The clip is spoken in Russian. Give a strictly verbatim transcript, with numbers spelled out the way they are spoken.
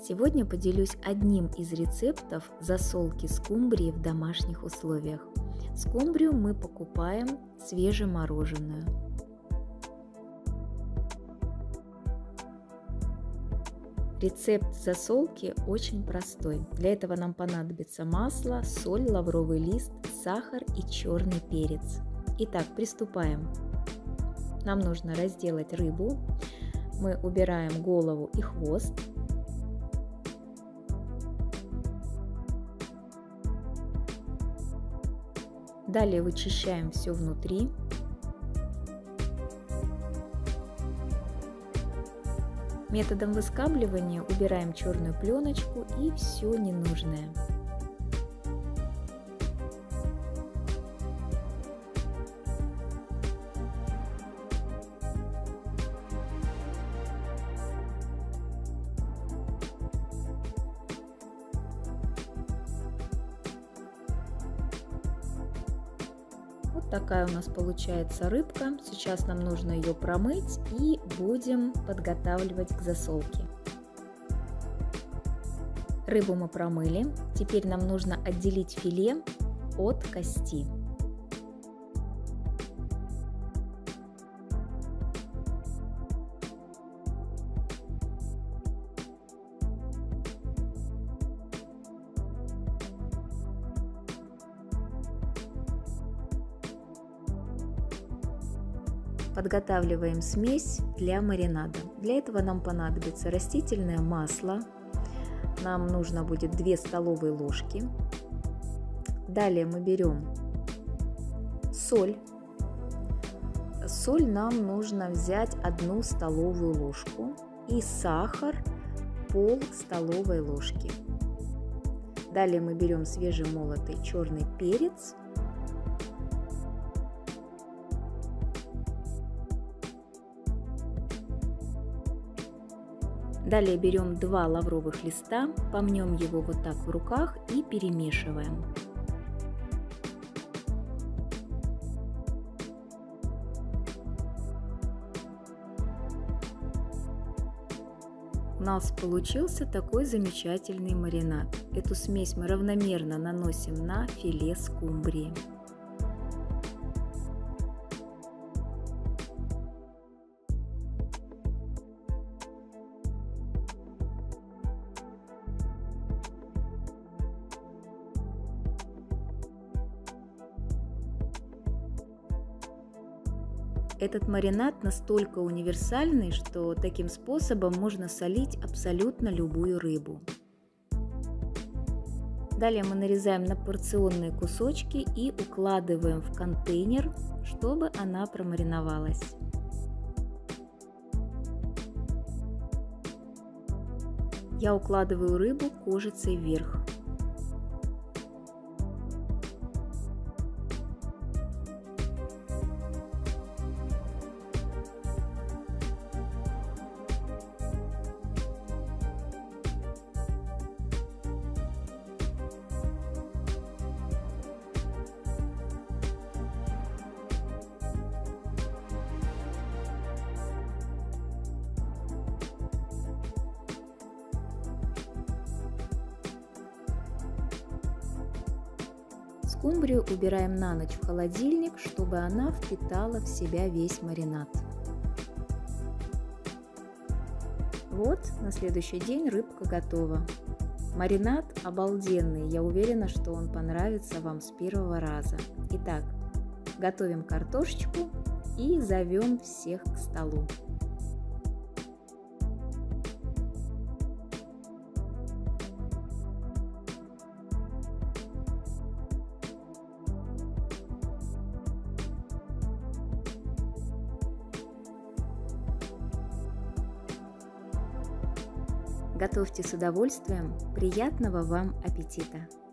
Сегодня поделюсь одним из рецептов засолки скумбрии в домашних условиях. Скумбрию мы покупаем свежемороженую. Рецепт засолки очень простой. Для этого нам понадобится масло, соль, лавровый лист, сахар и черный перец. Итак, приступаем. Нам нужно разделать рыбу. Мы убираем голову и хвост. Далее вычищаем все внутри. Методом выскабливания убираем черную пленочку и все ненужное. Вот такая у нас получается рыбка. Сейчас нам нужно ее промыть и будем подготавливать к засолке. Рыбу мы промыли. Теперь нам нужно отделить филе от кости. Подготавливаем смесь для маринада. Для этого нам понадобится растительное масло. Нам нужно будет две столовые ложки. Далее мы берем соль. Соль нам нужно взять одну столовую ложку. И сахар пол столовой ложки. Далее мы берем свежемолотый черный перец. Далее берем два лавровых листа, помнем его вот так в руках и перемешиваем. У нас получился такой замечательный маринад. Эту смесь мы равномерно наносим на филе скумбрии. Этот маринад настолько универсальный, что таким способом можно солить абсолютно любую рыбу. Далее мы нарезаем на порционные кусочки и укладываем в контейнер, чтобы она промариновалась. Я укладываю рыбу кожицей вверх. Скумбрию убираем на ночь в холодильник, чтобы она впитала в себя весь маринад. Вот, на следующий день рыбка готова. Маринад обалденный, я уверена, что он понравится вам с первого раза. Итак, готовим картошечку и зовем всех к столу. Готовьте с удовольствием. Приятного вам аппетита!